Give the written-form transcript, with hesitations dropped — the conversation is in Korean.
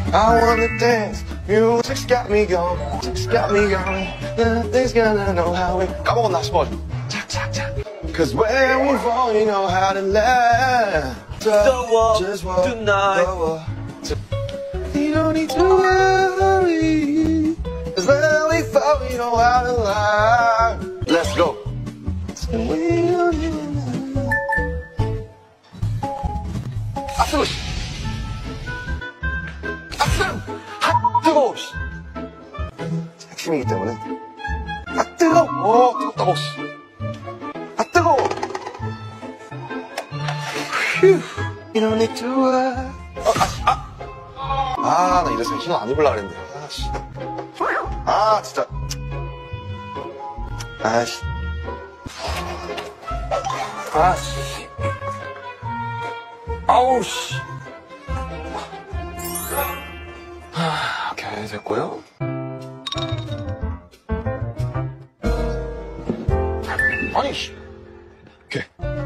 I wanna dance. Music's got me going. Music's got me going. Nothing's gonna know how we. 까먹었나 싶어가지고. 착착착. Cause when we fall, you know how to laugh. Just walk tonight. You don't need to worry. Cause when we fall, you know how to laugh. Let's go. 아, 뜨거워. 아, 뜨거워. 핵심이기 때문에. 아, 뜨거워. 뜨겁다고. 아, 뜨거워. 휴. You don't need to worry. 나 이래서 신호 안 입으려고 그랬는데. 진짜. 아우, 씨. 오케이, 됐고요. 아니, 씨. 오케이.